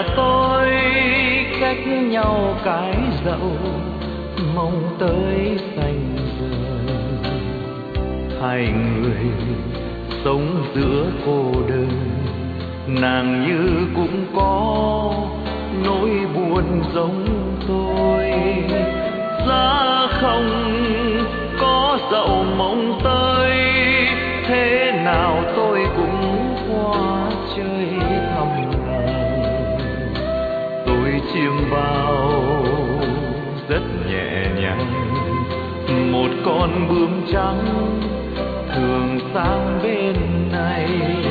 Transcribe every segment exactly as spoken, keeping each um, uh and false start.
tôi cách nhau cái dậu, mong tới xanh rời. Hai người sống giữa cô đơn, nàng như cũng có nỗi buồn giống tôi. Giá không có dậu mong tới, thế nào tôi cũng qua chơi thăm nàng. Tôi chìm vào rất nhẹ nhàng, một con bướm trắng thường sang bên này.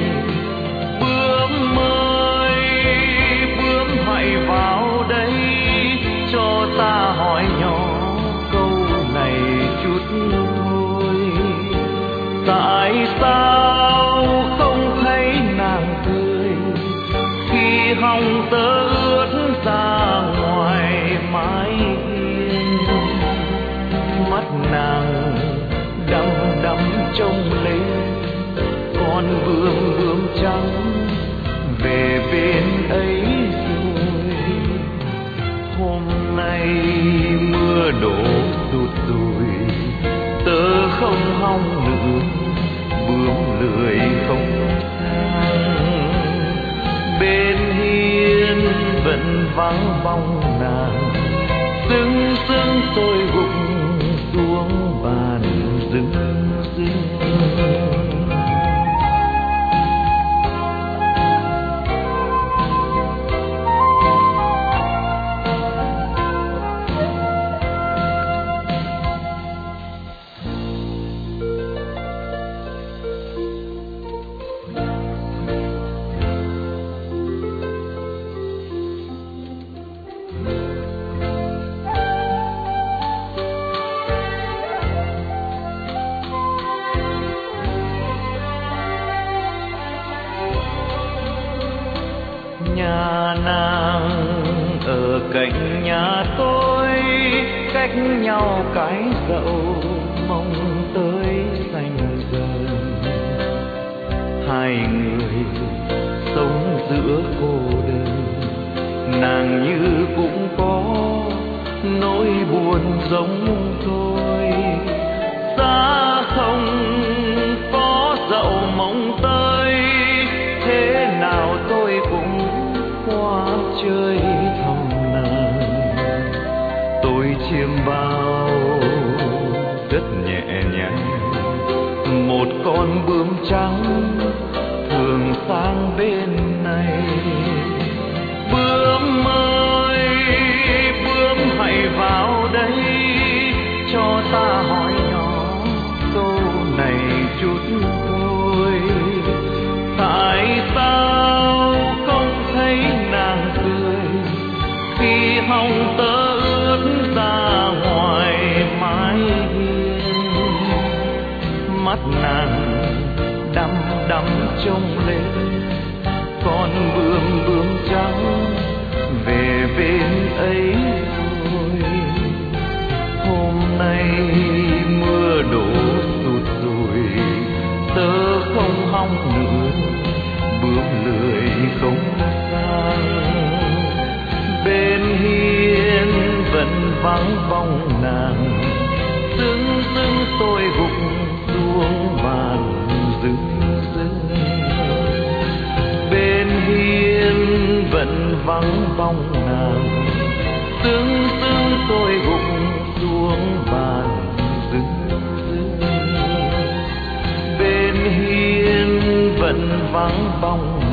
Bướm ơi, bướm hãy vào đây, cho ta hỏi nhỏ câu này chút thôi. Tại sao không thấy nàng cười khi hồng tơ ướt ra ngoài mái hiên? Mắt nàng đăm đăm trông lên con bướm bướm trắng về bên ấy rồi. Hôm nay mưa đổ rụt rùi, tớ không hong nữa, bướm lười không sang. Bên hiên vẫn vắng bóng nàng, sưng sưng tôi gục xuống bàn rừng rưng. Nhà nàng ở cạnh nhà tôi, cách nhau cái dậu, mong tới xanh dần. Hai người sống giữa cô đơn, nàng như cũng có nỗi buồn giống tôi. Xa không có dậu mong tới, thế nào tôi cũng qua chơi thăm nàng. Tôi chiêm bao rất nhẹ nhàng, một con bướm trắng thường sang bên này. Bướm ơi, bướm hãy vào đây, cho ta hỏi nhỏ câu này chút thôi. Tại sao không thấy nàng cười khi hồng tơ ướt ra ngoài mái hiên? Mắt nàng đăm đăm trông lên con bướm bướm trắng về bên ấy rồi. Hôm nay mưa đổ rụt rùi, tớ không hong nữa, bướm lười không sang. Bên hiên vẫn vắng bóng nàng, sưng sưng tôi gục xuống bàn rừng rưng. Bên hiên vẫn vắng bóng nàng, sưng sưng tôi gục xuống bàn rừng rưng. Bên hiên vẫn vắng bóng